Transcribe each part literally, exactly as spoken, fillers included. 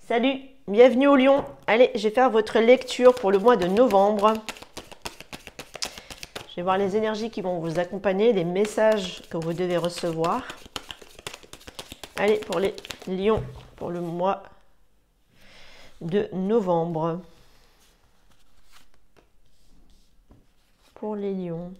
Salut, bienvenue au Lion. Allez, je vais faire votre lecture pour le mois de novembre. Je vais voir les énergies qui vont vous accompagner, les messages que vous devez recevoir. Allez, pour les Lions, pour le mois de novembre. Pour les Lions.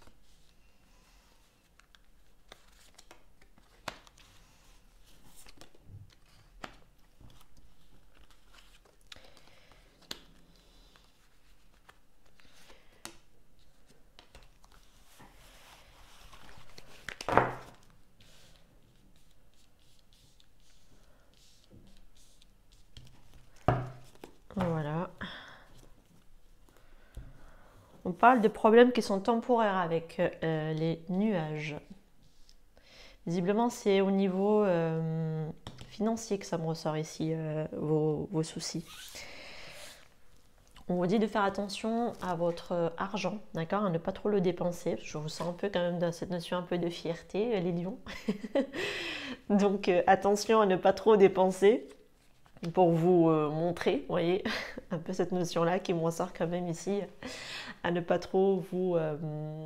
Voilà. On parle de problèmes qui sont temporaires avec euh, les nuages. Visiblement, c'est au niveau euh, financier que ça me ressort ici, euh, vos, vos soucis. On vous dit de faire attention à votre argent, d'accord, à ne pas trop le dépenser. Je vous sens un peu quand même dans cette notion un peu de fierté, les lions. Donc euh, attention à ne pas trop dépenser pour vous euh, montrer, vous voyez, un peu cette notion-là qui me ressort quand même ici, à ne pas trop vous euh,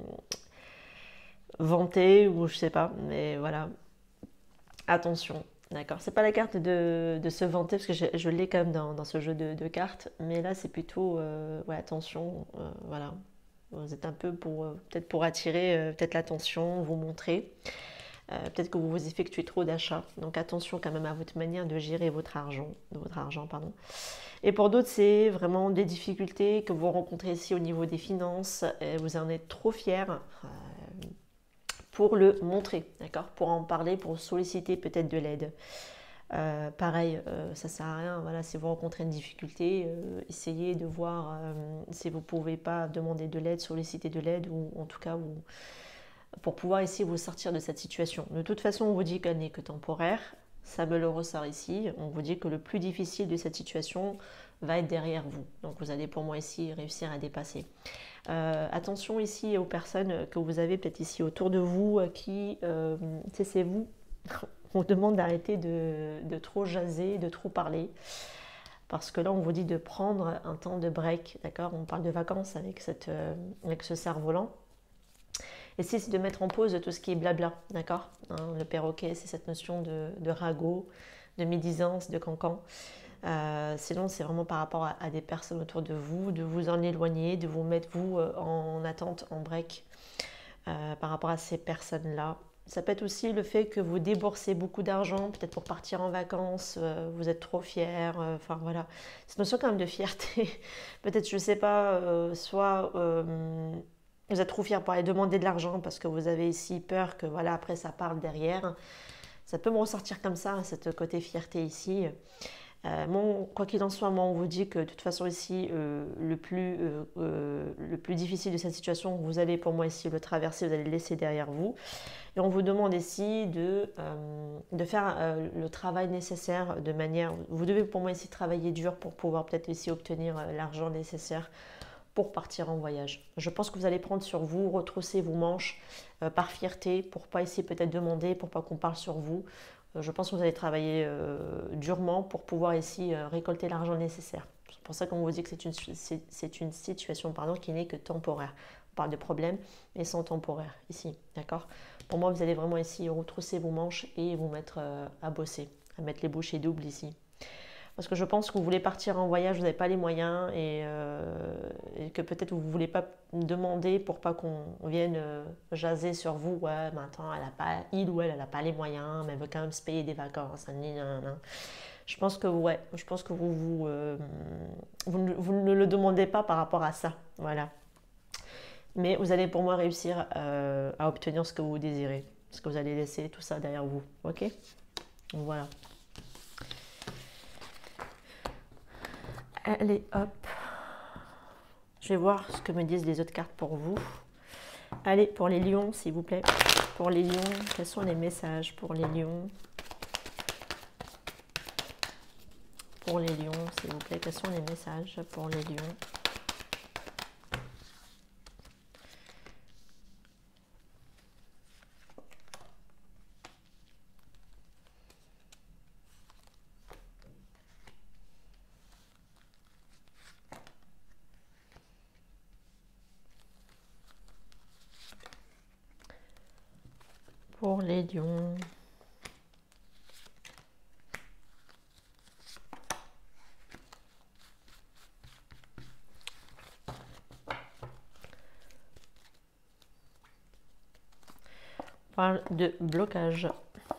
vanter ou je sais pas, mais voilà, attention. D'accord, c'est pas la carte de, de se vanter parce que je, je l'ai quand même dans, dans ce jeu de, de cartes, mais là c'est plutôt, euh, ouais, attention, euh, voilà, vous êtes un peu pour, euh, peut-être pour attirer euh, peut-être l'attention, vous montrer, euh, peut-être que vous vous effectuez trop d'achats, donc attention quand même à votre manière de gérer votre argent, de votre argent, pardon. Et pour d'autres, c'est vraiment des difficultés que vous rencontrez ici au niveau des finances, et vous en êtes trop fiers. Euh, pour le montrer, d'accord, pour en parler, pour solliciter peut-être de l'aide. Euh, pareil, euh, ça sert à rien. Voilà, si vous rencontrez une difficulté, euh, essayez de voir euh, si vous ne pouvez pas demander de l'aide, solliciter de l'aide, ou en tout cas vous, pour pouvoir essayer de vous sortir de cette situation. De toute façon, on vous dit qu'elle n'est que temporaire. Ça me le ressort ici. On vous dit que le plus difficile de cette situation va être derrière vous. Donc vous allez pour moi ici réussir à dépasser. Euh, attention ici aux personnes que vous avez peut-être ici autour de vous qui, euh, c'est vous, on vous demande d'arrêter de, de trop jaser, de trop parler. Parce que là, on vous dit de prendre un temps de break, d'accord? On parle de vacances avec, cette, euh, avec ce cerf-volant. Essayez de mettre en pause tout ce qui est blabla, d'accord, hein, le perroquet, c'est cette notion de, de ragot, de médisance, de cancan. Euh, sinon, c'est vraiment par rapport à, à des personnes autour de vous, de vous en éloigner, de vous mettre vous euh, en attente, en break euh, par rapport à ces personnes-là. Ça peut être aussi le fait que vous déboursez beaucoup d'argent, peut-être pour partir en vacances, euh, vous êtes trop fiers, euh, enfin voilà. C'est une notion quand même de fierté. Peut-être, je ne sais pas, euh, soit euh, vous êtes trop fiers pour aller demander de l'argent parce que vous avez ici peur que voilà, après ça parle derrière. Ça peut me ressortir comme ça, cette côté fierté ici. Euh, bon, quoi qu'il en soit, moi on vous dit que de toute façon ici, euh, le, plus, euh, euh, le plus difficile de cette situation, vous allez pour moi ici le traverser, vous allez le laisser derrière vous. Et on vous demande ici de, euh, de faire euh, le travail nécessaire de manière... Vous devez pour moi ici travailler dur pour pouvoir peut-être ici obtenir euh, l'argent nécessaire pour partir en voyage. Je pense que vous allez prendre sur vous, retrousser vos manches euh, par fierté pour pas essayer peut-être demander, pour pas qu'on parle sur vous. Euh, je pense que vous allez travailler euh, durement pour pouvoir ici euh, récolter l'argent nécessaire. C'est pour ça qu'on vous dit que c'est une, c'est, c'est une situation pardon, qui n'est que temporaire. On parle de problèmes, mais sont temporaires ici, d'accord? Pour moi, vous allez vraiment ici retrousser vos manches et vous mettre euh, à bosser, à mettre les bouchées doubles ici. Parce que je pense que vous voulez partir en voyage, vous n'avez pas les moyens et, euh, et que peut-être vous ne voulez pas demander pour pas qu'on vienne euh, jaser sur vous. Ouais, maintenant, elle a pas, il ou elle, elle n'a pas les moyens, mais elle veut quand même se payer des vacances. Je pense que, ouais, je pense que vous, vous, euh, vous, ne, vous ne le demandez pas par rapport à ça. Voilà. Mais vous allez pour moi réussir euh, à obtenir ce que vous désirez. Parce que vous allez laisser tout ça derrière vous. Ok? Donc voilà. Allez, hop. Je vais voir ce que me disent les autres cartes pour vous. Allez, pour les lions, s'il vous plaît. Pour les lions, quels sont les messages pour les lions? Pour les lions, s'il vous plaît, quels sont les messages pour les lions? pour les lions. On parle de blocage.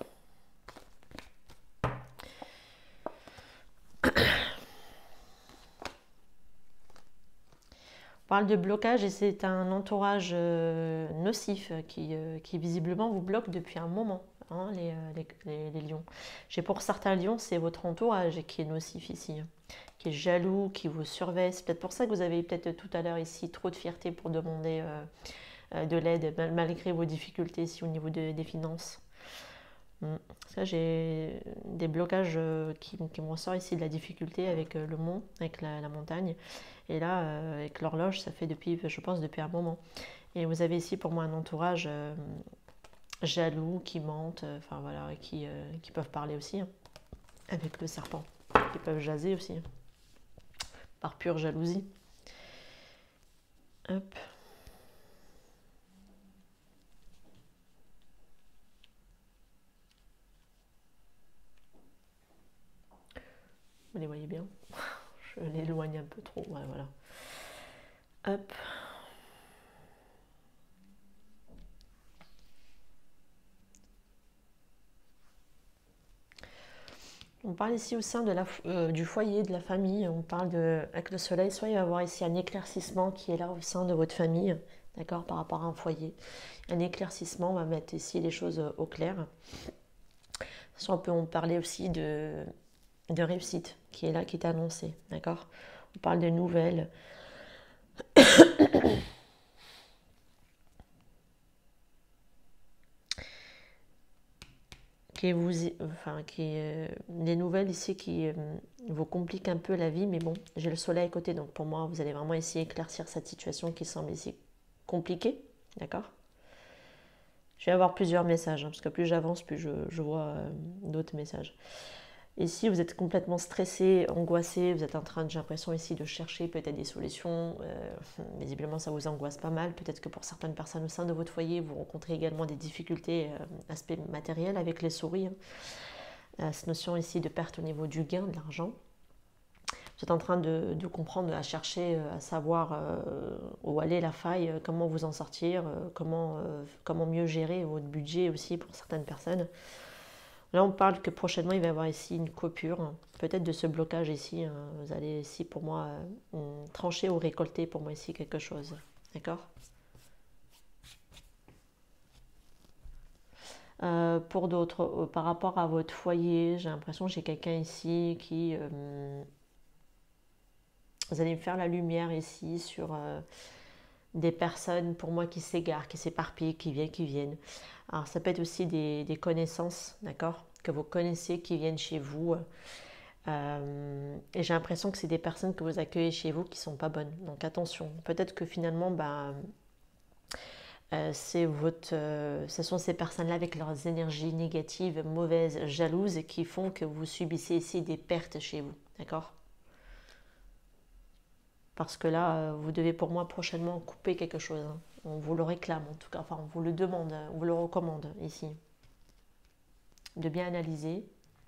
On parle de blocage et c'est un entourage euh, nocif qui, euh, qui visiblement vous bloque depuis un moment, hein, les, les, les, les lions. J'ai pour certains lions, c'est votre entourage qui est nocif ici, hein, qui est jaloux, qui vous surveille. C'est peut-être pour ça que vous avez peut-être tout à l'heure ici trop de fierté pour demander euh, euh, de l'aide, malgré vos difficultés ici au niveau de, des finances. Ça, j'ai des blocages euh, qui, qui me ressortent ici de la difficulté avec euh, le mont, avec la, la montagne. Et là, euh, avec l'horloge, ça fait depuis, je pense, depuis un moment. Et vous avez ici pour moi un entourage euh, jaloux, qui mentent, euh, enfin voilà, qui, euh, qui peuvent parler aussi, hein, avec le serpent, qui peuvent jaser aussi, hein, par pure jalousie. Hop. Vous les voyez bien. Je l'éloigne un peu trop. Ouais, voilà. Hop. On parle ici au sein de la, euh, du foyer, de la famille. On parle de, avec le soleil, soit il va y avoir ici un éclaircissement qui est là au sein de votre famille, d'accord, par rapport à un foyer. Un éclaircissement, on va mettre ici les choses au clair. Soit on peut en parler aussi de, de réussite qui est là, qui est annoncée, d'accord. On parle de nouvelles. qui vous, enfin, qui, euh, des nouvelles ici qui euh, vous compliquent un peu la vie, mais bon, j'ai le soleil à côté, donc pour moi, vous allez vraiment essayer d'éclaircir cette situation qui semble ici compliquée, d'accord. Je vais avoir plusieurs messages, hein, parce que plus j'avance, plus je, je vois euh, d'autres messages. Ici, vous êtes complètement stressé, angoissé, vous êtes en train, j'ai l'impression ici, de chercher peut-être des solutions. Euh, visiblement, ça vous angoisse pas mal. Peut-être que pour certaines personnes au sein de votre foyer, vous rencontrez également des difficultés, euh, aspect matériel avec les souris. Hein. Euh, cette notion ici de perte au niveau du gain, de l'argent. Vous êtes en train de, de comprendre, à chercher, à savoir euh, où aller la faille, comment vous en sortir, euh, comment, euh, comment mieux gérer votre budget aussi pour certaines personnes. Là, on parle que prochainement, il va y avoir ici une coupure, hein, peut-être de ce blocage ici. Hein. Vous allez ici, pour moi, euh, trancher ou récolter, pour moi, ici, quelque chose. D'accord. euh, Pour d'autres, euh, par rapport à votre foyer, j'ai l'impression que j'ai quelqu'un ici qui... Euh, vous allez me faire la lumière ici sur euh, des personnes, pour moi, qui s'égarent, qui s'éparpillent, qui viennent, qui viennent. Alors, ça peut être aussi des, des connaissances, d'accord, que vous connaissez, qui viennent chez vous. Euh, et j'ai l'impression que c'est des personnes que vous accueillez chez vous qui ne sont pas bonnes. Donc, attention. Peut-être que finalement, bah, euh, c'est votre, euh, ce sont ces personnes-là avec leurs énergies négatives, mauvaises, jalouses, qui font que vous subissez ici des pertes chez vous, d'accord. Parce que là, vous devez pour moi prochainement couper quelque chose. Hein. On vous le réclame en tout cas, enfin on vous le demande, on vous le recommande ici. De bien analyser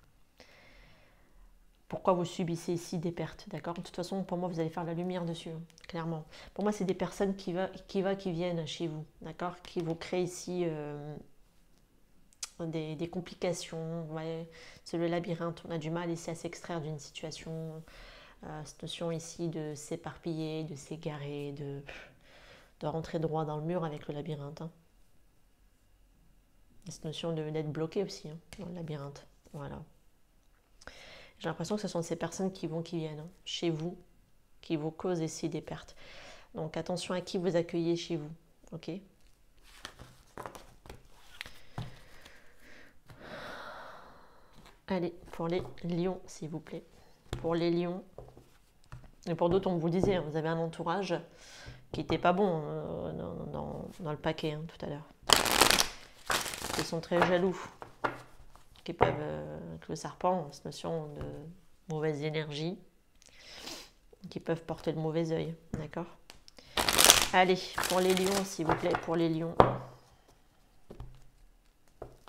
pourquoi vous subissez ici des pertes, d'accord. De toute façon, pour moi, vous allez faire la lumière dessus, hein, clairement. Pour moi, c'est des personnes qui va, qui va, qui viennent chez vous, d'accord, qui vous créent ici euh, des, des complications. Ouais. C'est le labyrinthe, on a du mal ici à s'extraire d'une situation. Euh, cette notion ici de s'éparpiller, de s'égarer, de, de rentrer droit dans le mur avec le labyrinthe. Hein. Cette notion d'être bloqué aussi hein, dans le labyrinthe. Voilà. J'ai l'impression que ce sont ces personnes qui vont, qui viennent hein, chez vous, qui vous causent ici des pertes. Donc attention à qui vous accueillez chez vous. Ok. Allez, pour les lions, s'il vous plaît. Pour les lions. Et pour d'autres, on vous disait, vous avez un entourage qui n'était pas bon euh, dans, dans, dans le paquet hein, tout à l'heure. Ils sont très jaloux, qui peuvent, euh, avec le serpent, cette notion de mauvaise énergie, qui peuvent porter le mauvais œil, d'accord. Allez, pour les lions, s'il vous plaît, pour les lions.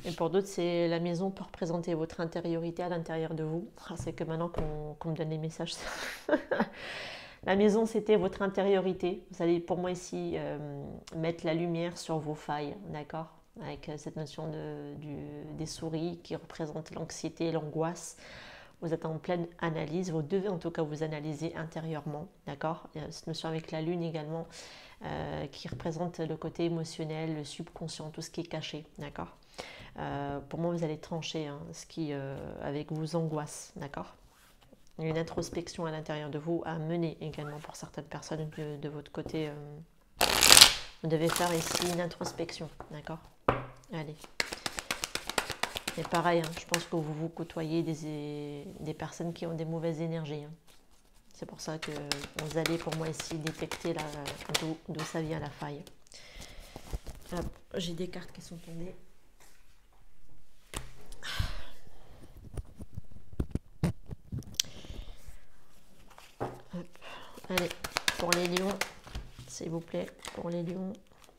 Et pour d'autres, c'est la maison peut représenter votre intériorité à l'intérieur de vous. Ah, c'est que maintenant qu'on qu'on me donne les messages. La maison, c'était votre intériorité. Vous allez, pour moi ici, euh, mettre la lumière sur vos failles, d'accord? Avec cette notion de, du, des souris qui représentent l'anxiété et l'angoisse. Vous êtes en pleine analyse, vous devez en tout cas vous analyser intérieurement, d'accord? Il y a cette notion avec la lune également euh, qui représente le côté émotionnel, le subconscient, tout ce qui est caché, d'accord? Euh, pour moi, vous allez trancher hein, ce qui euh, avec vous angoisse, d'accord? Il y a une introspection à l'intérieur de vous à mener également pour certaines personnes de, de votre côté. Euh, vous devez faire ici une introspection, d'accord? Allez. Et pareil, hein, je pense que vous vous côtoyez des, des personnes qui ont des mauvaises énergies. Hein. C'est pour ça que vous allez pour moi ici détecter d'où ça vient la faille. J'ai des cartes qui sont tombées. Hop. Allez, pour les lions, s'il vous plaît, pour les lions.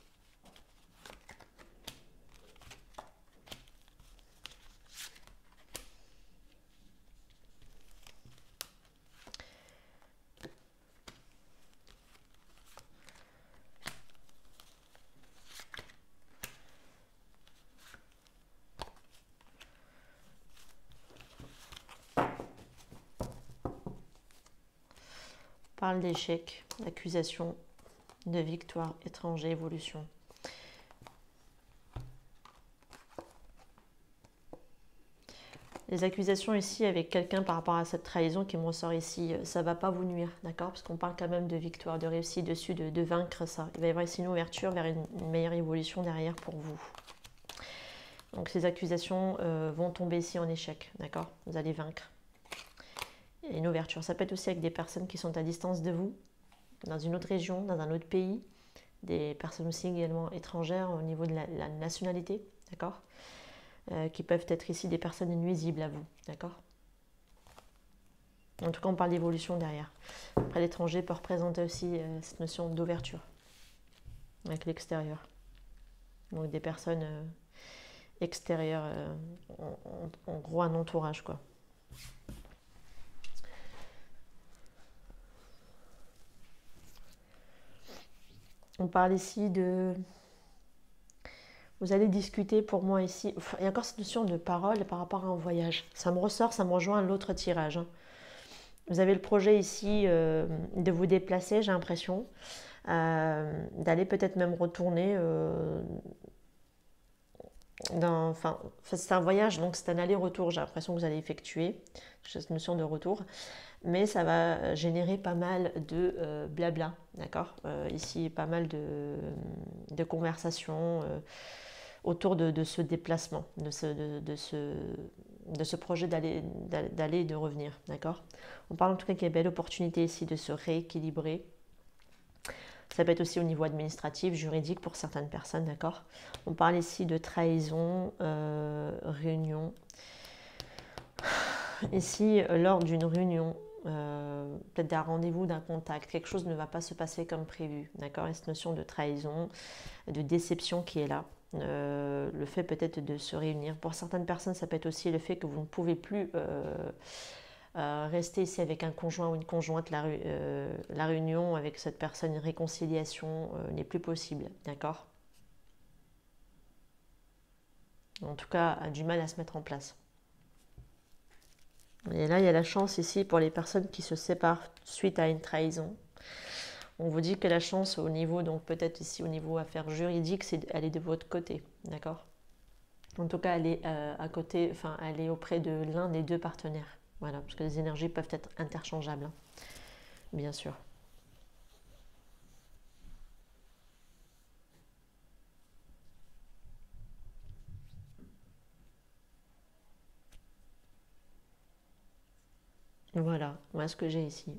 Parle d'échec, d'accusation, de victoire, étranger, évolution. Les accusations ici avec quelqu'un par rapport à cette trahison qui me ressort ici, ça ne va pas vous nuire, d'accord? Parce qu'on parle quand même de victoire, de réussite dessus, de, de vaincre ça. Il va y avoir ici une ouverture vers une, une meilleure évolution derrière pour vous. Donc ces accusations euh, vont tomber ici en échec, d'accord? Vous allez vaincre. Et une ouverture, ça peut être aussi avec des personnes qui sont à distance de vous, dans une autre région, dans un autre pays, des personnes aussi également étrangères au niveau de la, la nationalité, d'accord? Euh, qui peuvent être ici des personnes nuisibles à vous, d'accord? En tout cas, on parle d'évolution derrière. Après, l'étranger peut représenter aussi euh, cette notion d'ouverture avec l'extérieur. Donc des personnes euh, extérieures, euh, en, en, en gros un entourage, quoi. On parle ici de... Vous allez discuter pour moi ici. Il y a encore cette notion de parole par rapport à un voyage. Ça me ressort, ça me rejoint à l'autre tirage. Hein. Vous avez le projet ici euh, de vous déplacer, j'ai l'impression. Euh, d'aller peut-être même retourner. Euh, dans, enfin, c'est un voyage, donc c'est un aller-retour. J'ai l'impression que vous allez effectuer. J'ai cette notion de retour. Mais ça va générer pas mal de euh, blabla, d'accord euh, Ici, pas mal de, de conversations euh, autour de, de ce déplacement, de ce, de, de ce, de ce projet d'aller d'aller et de revenir, d'accord? On parle en tout cas qu'il y a une belle opportunité ici de se rééquilibrer. Ça peut être aussi au niveau administratif, juridique pour certaines personnes, d'accord? On parle ici de trahison, euh, réunion. Ici, lors d'une réunion, Euh, peut-être d'un rendez-vous, d'un contact, quelque chose ne va pas se passer comme prévu, d'accord? Et cette notion de trahison, de déception qui est là, euh, le fait peut-être de se réunir. Pour certaines personnes, ça peut être aussi le fait que vous ne pouvez plus euh, euh, rester ici avec un conjoint ou une conjointe, la, euh, la réunion avec cette personne, une réconciliation euh, n'est plus possible, d'accord? En tout cas, a du mal à se mettre en place. Et là, il y a la chance ici pour les personnes qui se séparent suite à une trahison. On vous dit que la chance au niveau, donc peut-être ici au niveau affaires juridiques, c'est, elle est de votre côté, d'accord? En tout cas, elle est euh, à côté, enfin, elle est auprès de l'un des deux partenaires. Voilà, parce que les énergies peuvent être interchangeables, hein, bien sûr. Voilà, voilà ce que j'ai ici.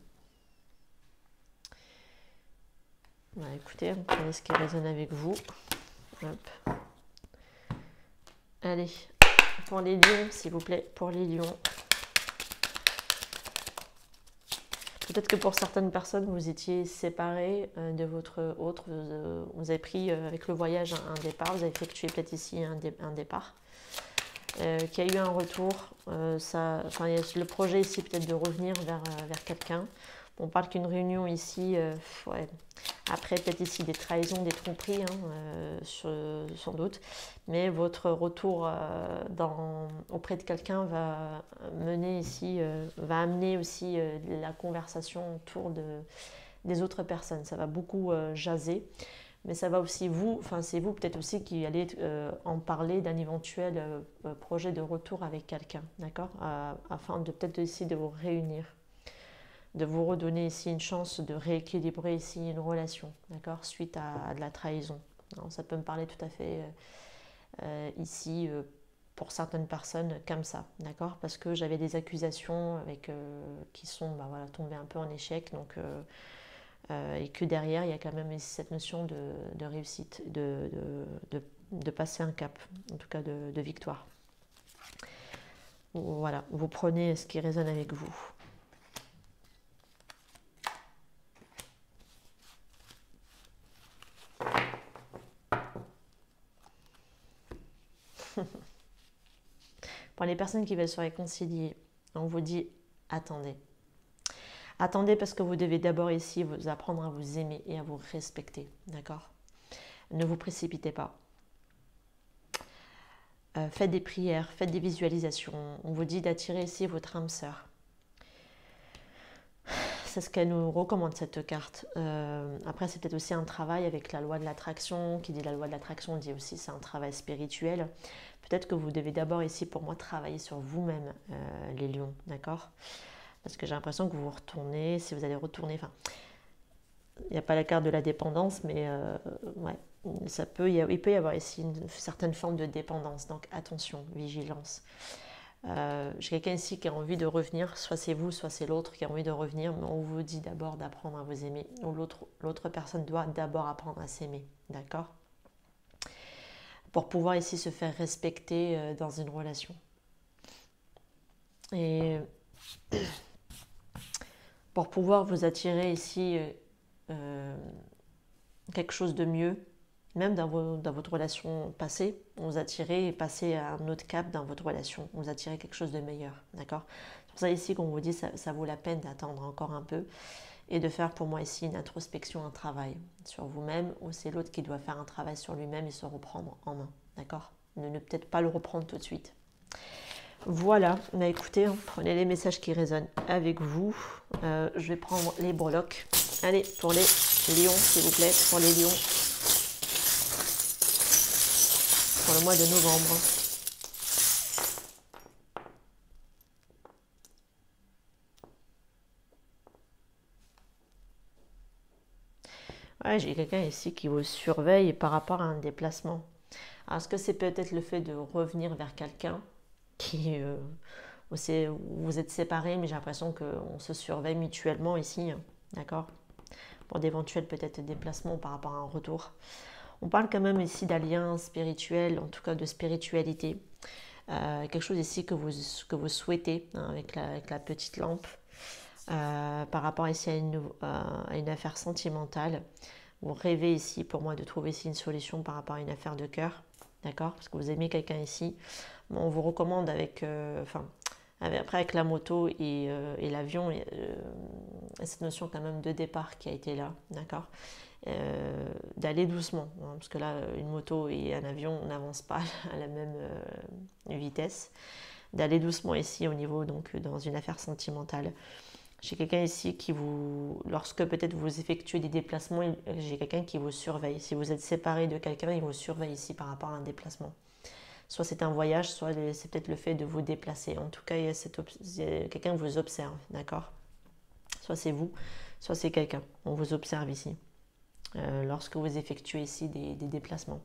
Voilà, écoutez, prenez ce qui résonne avec vous. Hop. Allez, pour les lions, s'il vous plaît, pour les lions. Peut-être peut-être que pour certaines personnes, vous étiez séparés euh, de votre autre, vous, euh, vous avez pris euh, avec le voyage un, un départ, vous avez effectué peut-être ici un, dé, un départ, euh, qui a eu un retour. Euh, ça, enfin, il y a le projet ici peut-être de revenir vers, euh, vers quelqu'un. On parle qu'une réunion ici, euh, ouais. Après peut-être ici des trahisons, des tromperies, hein, euh, sur, sans doute, mais votre retour euh, dans, auprès de quelqu'un va mener ici, euh, va amener aussi euh, la conversation autour de, des autres personnes. Ça va beaucoup euh, jaser, mais ça va aussi vous, enfin c'est vous peut-être aussi qui allez euh, en parler d'un éventuel euh, projet de retour avec quelqu'un, d'accord, euh, afin de peut-être essayer de vous réunir, de vous redonner ici une chance de rééquilibrer ici une relation, d'accord, suite à, à de la trahison. Alors, ça peut me parler tout à fait euh, euh, ici euh, pour certaines personnes comme ça, d'accord, parce que j'avais des accusations avec, euh, qui sont bah, voilà, tombées un peu en échec, donc, euh, euh, et que derrière il y a quand même cette notion de, de réussite, de, de, de, de passer un cap, en tout cas de, de victoire. Voilà, vous prenez ce qui résonne avec vous. Pour les personnes qui veulent se réconcilier, on vous dit attendez. Attendez parce que vous devez d'abord ici vous apprendre à vous aimer et à vous respecter, d'accord? Ne vous précipitez pas. Euh, faites des prières, faites des visualisations. On vous dit d'attirer ici votre âme sœur. C'est ce qu'elle nous recommande, cette carte. Euh, après, c'est peut-être aussi un travail avec la loi de l'attraction. Qui dit la loi de l'attraction dit aussi c'est un travail spirituel. Peut-être que vous devez d'abord ici, pour moi, travailler sur vous-même, euh, les lions, d'accord? Parce que j'ai l'impression que vous vous retournez, si vous allez retourner, enfin, il n'y a pas la carte de la dépendance, mais euh, ouais, ça peut, il peut y avoir ici une certaine forme de dépendance. Donc attention, vigilance. Euh, j'ai quelqu'un ici qui a envie de revenir, soit c'est vous, soit c'est l'autre qui a envie de revenir, mais on vous dit d'abord d'apprendre à vous aimer, ou l'autre, l'autre personne doit d'abord apprendre à s'aimer, d'accord? Pour pouvoir ici se faire respecter euh, dans une relation. Et pour pouvoir vous attirer ici euh, euh, quelque chose de mieux, même dans, vos, dans votre relation passée, vous attirez et passez à un autre cap dans votre relation, vous attirez quelque chose de meilleur, d'accord? C'est pour ça ici qu'on vous dit ça, ça vaut la peine d'attendre encore un peu et de faire pour moi ici une introspection, un travail sur vous-même, ou c'est l'autre qui doit faire un travail sur lui-même et se reprendre en main, d'accord? Ne, ne peut-être pas le reprendre tout de suite. Voilà, bah écoutez, hein, prenez les messages qui résonnent avec vous. Euh, je vais prendre les breloques. Allez, pour les lions, s'il vous plaît, pour les lions. Pour le mois de novembre. Ouais, j'ai quelqu'un ici qui vous surveille par rapport à un déplacement. Alors, est-ce que c'est peut-être le fait de revenir vers quelqu'un qui... Euh, vous êtes séparés, mais j'ai l'impression qu'on se surveille mutuellement ici, hein, d'accord? Pour d'éventuels peut-être déplacements par rapport à un retour. On parle quand même ici d'alliance spirituelle, en tout cas de spiritualité. Euh, quelque chose ici que vous, que vous souhaitez, hein, avec, la, avec la petite lampe. Euh, par rapport ici à une, euh, à une affaire sentimentale. Vous rêvez ici, pour moi, de trouver ici une solution par rapport à une affaire de cœur. D'accord? Parce que vous aimez quelqu'un ici. Bon, on vous recommande avec... Euh, enfin, après avec la moto et, euh, et l'avion, euh, cette notion quand même de départ qui a été là, d'accord, euh, d'aller doucement, hein, parce que là, une moto et un avion n'avancent pas à la même euh, vitesse, d'aller doucement ici au niveau, donc dans une affaire sentimentale. J'ai quelqu'un ici qui vous, lorsque peut-être vous effectuez des déplacements, j'ai quelqu'un qui vous surveille. Si vous êtes séparé de quelqu'un, il vous surveille ici par rapport à un déplacement. Soit c'est un voyage, soit c'est peut-être le fait de vous déplacer. En tout cas, il y a, a quelqu'un qui vous observe, d'accord? Soit c'est vous, soit c'est quelqu'un. On vous observe ici, euh, lorsque vous effectuez ici des, des déplacements.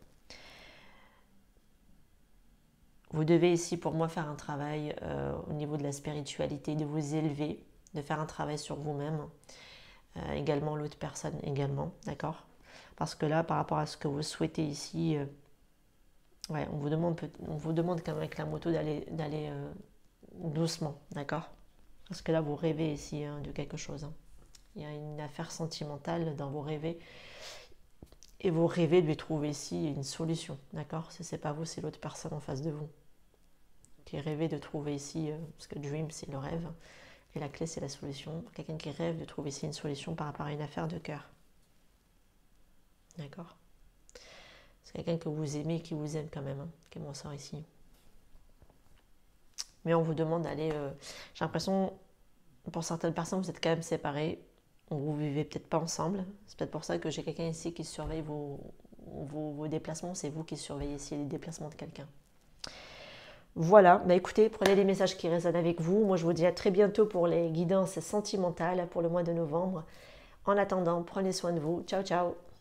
Vous devez ici, pour moi, faire un travail euh, au niveau de la spiritualité, de vous élever, de faire un travail sur vous-même, euh, également l'autre personne également, d'accord? Parce que là, par rapport à ce que vous souhaitez ici... Euh, Ouais, on vous demande, on vous demande quand même avec la moto d'aller d'aller euh, doucement, d'accord? Parce que là, vous rêvez ici, hein, de quelque chose. Hein. Il y a une affaire sentimentale dans vos rêves. Et vous rêvez de lui trouver ici une solution, d'accord? Si ce n'est pas vous, c'est l'autre personne en face de vous. Qui rêvait de trouver ici, euh, parce que dream c'est le rêve, et la clé c'est la solution. Quelqu'un qui rêve de trouver ici une solution par rapport à une affaire de cœur. D'accord? C'est quelqu'un que vous aimez, qui vous aime quand même, hein, qui m'en sort ici. Mais on vous demande d'aller... Euh, j'ai l'impression, pour certaines personnes, vous êtes quand même séparés. Vous ne vivez peut-être pas ensemble. C'est peut-être pour ça que j'ai quelqu'un ici qui surveille vos, vos, vos déplacements. C'est vous qui surveillez ici les déplacements de quelqu'un. Voilà, bah écoutez, prenez les messages qui résonnent avec vous. Moi, je vous dis à très bientôt pour les guidances sentimentales pour le mois de novembre. En attendant, prenez soin de vous. Ciao, ciao.